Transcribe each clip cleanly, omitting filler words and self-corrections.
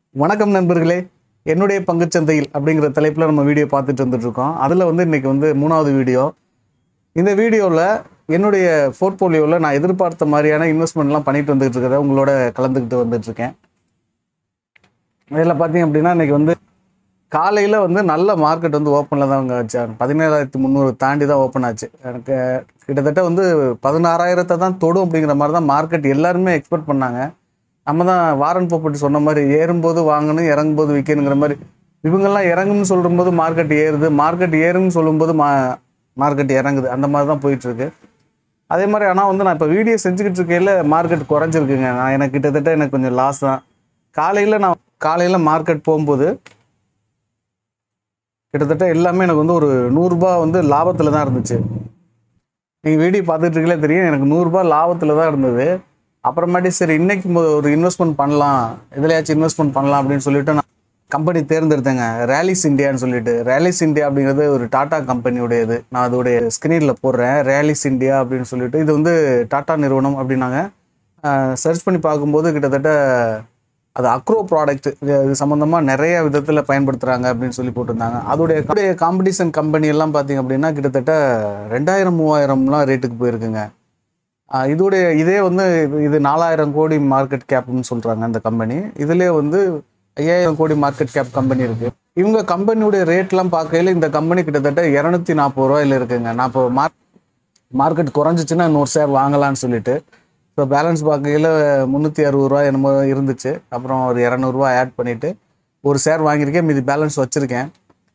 வணக்கம் நண்பர்களே. என்னுடைய பங்குச்சந்தையில் அப்படிங்கிற தலைப்பில் நம்ம வீடியோ பார்த்துட்டு வந்துட்டுருக்கோம். அதில் இன்றைக்கி மூணாவது வீடியோ. இந்த வீடியோவில் என்னுடைய போர்ட்ஃபோலியோவில் நான் எதிர்பார்த்த மாதிரியான இன்வெஸ்ட்மெண்ட்லாம் பண்ணிட்டு வந்துட்டு இருக்கிறத உங்களோட கலந்துக்கிட்டு வந்துட்டுருக்கேன். இதில் பார்த்தீங்க அப்படின்னா இன்றைக்கி காலையில் நல்ல மார்க்கெட் ஓப்பனில் தான் வச்சாங்க. 17,300 தாண்டி தான் ஓப்பன் ஆச்சு. எனக்கு கிட்டத்தட்ட 16,000 தான் தொடும் அப்படிங்கிற மாதிரி தான் மார்க்கெட் எல்லாருமே எக்ஸ்பெக்ட் பண்ணாங்க. நம்ம தான் வாரன் பஃபெட் சொன்ன மாதிரி ஏறும்போது வாங்கணும், இறங்கும்போது விற்கணுங்கிற மாதிரி. இவங்கெல்லாம் இறங்குன்னு சொல்லும்போது மார்க்கெட் ஏறுது, மார்க்கெட் ஏறுன்னு சொல்லும்போது மார்க்கெட் இறங்குது. அந்த மாதிரி தான் போயிட்டுருக்கு. அதே மாதிரி ஆனால் நான் இப்போ வீடியோ செஞ்சுக்கிட்டு இருக்கையில் மார்க்கெட் குறைஞ்சிருக்குங்க. எனக்கு கிட்டத்தட்ட கொஞ்சம் லாஸ் தான். காலையில் மார்க்கெட் போகும்போது கிட்டத்தட்ட எல்லாமே எனக்கு ஒரு ₹100 லாபத்தில் தான் இருந்துச்சு. நீங்கள் வீடியோ பார்த்துட்டு இருக்கீங்களே தெரியும், எனக்கு ₹100 லாபத்தில் தான் இருந்தது. அப்புறமேட்டு சரி இன்னைக்கு ஒரு இன்வெஸ்ட்மெண்ட் பண்ணலாம், எதுலையாச்சும் இன்வெஸ்ட்மெண்ட் பண்ணலாம் அப்படின்னு சொல்லிட்டு நான் கம்பெனி தேர்ந்தெடுத்தேங்க. ரேலிஸ் இந்தியான்னு சொல்லிட்டு. ரேலிஸ் இந்தியா அப்படிங்கிறது ஒரு டாடா கம்பெனியுடையது. நான் அதோடைய ஸ்க்ரீனில் போடுறேன். ரேலிஸ் இந்தியா அப்படின்னு சொல்லிட்டு இது டாடா நிறுவனம் அப்படின்னாங்க. சர்ச் பண்ணி பார்க்கும்போது கிட்டத்தட்ட அது அக்ரோ ப்ராடக்ட், இது சம்மந்தமாக நிறைய விதத்தில் பயன்படுத்துகிறாங்க அப்படின்னு சொல்லி போட்டிருந்தாங்க. அதோடைய காம்படிஷன் கம்பெனி எல்லாம் பார்த்தீங்க அப்படின்னா கிட்டத்தட்ட 2,000 3,000லாம் ரேட்டுக்கு போயிருக்குங்க. இதே இது 4,000 கோடி மார்க்கெட் கேப்னு சொல்கிறாங்க அந்த கம்பெனி. இதுலேயே 5,000 கோடி மார்க்கெட் கேப் கம்பெனி இருக்குது. இவங்க கம்பெனியுடைய ரேட்லாம் பார்க்கையில் இந்த கம்பெனி கிட்டத்தட்ட ₹240 இருக்குங்க. நான் இப்போ மார்க்கெட் குறைஞ்சிச்சுன்னா இன்னொரு ஷேர் வாங்கலான்னு சொல்லிட்டு இப்போ பேலன்ஸ் பார்க்கையில் ₹360 என்னமோ இருந்துச்சு. அப்புறம் ஒரு ₹200 ஆட் பண்ணிவிட்டு ஒரு ஷேர் வாங்கியிருக்கேன். மீதி பேலன்ஸ் வச்சுருக்கேன்.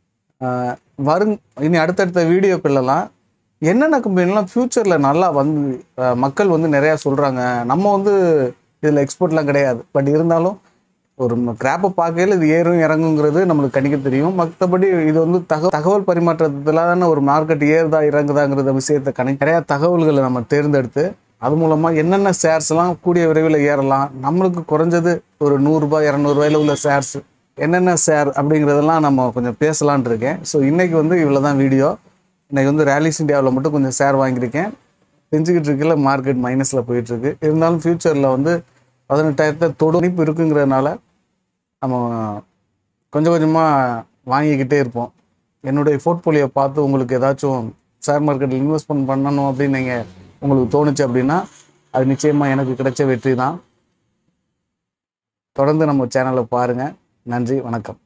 இனி அடுத்தடுத்த வீடியோக்குள்ளலாம் என்னென்ன கம்பெனிலாம் ஃப்யூச்சரில் நல்லா மக்கள் நிறையா சொல்கிறாங்க. நம்ம இதில் எக்ஸ்போர்ட்லாம் கிடையாது. பட் இருந்தாலும் ஒரு கிராப்பை பார்க்கையில் இது ஏறும் இறங்குங்கிறது நம்மளுக்கு கணிக்க தெரியும். மற்றபடி இது தகவல் பரிமாற்றத்தில் தானே ஒரு மார்க்கெட் ஏறுதா இறங்குதாங்கிற விஷயத்தை நிறையா தகவல்களை நம்ம தேர்ந்தெடுத்து அது மூலமாக என்னென்ன ஷேர்ஸ்லாம் கூடிய விரைவில் ஏறலாம், நம்மளுக்கு குறைஞ்சது ஒரு ₹100 200 உள்ள ஷேர்ஸ் என்னென்ன ஷேர் அப்படிங்கிறதெல்லாம் நம்ம கொஞ்சம் பேசலான் இருக்கேன். ஸோ இன்றைக்கி இவ்வளோ தான் வீடியோ. இன்றைக்கி ரேலிஸ் இந்தியாவில் மட்டும் கொஞ்சம் ஷேர் வாங்கியிருக்கேன். செஞ்சுக்கிட்டு இருக்கல மார்க்கெட் மைனஸில் போயிட்டுருக்கு. இருந்தாலும் ஃப்யூச்சரில் 18,000 தொடுப்பு இருக்குங்கிறதுனால நம்ம கொஞ்சம் கொஞ்சமாக வாங்கிக்கிட்டே இருப்போம். என்னுடைய போர்ட்ஃபோலியோ பார்த்து உங்களுக்கு ஏதாச்சும் ஷேர் மார்க்கெட்டில் இன்வெஸ்ட்மெண்ட் பண்ணணும் அப்படின்னு உங்களுக்கு தோணுச்சு அப்படின்னா அது நிச்சயமாக எனக்கு கிடைச்ச வெற்றி தான். தொடர்ந்து நம்ம சேனலை பாருங்கள். நன்றி, வணக்கம்.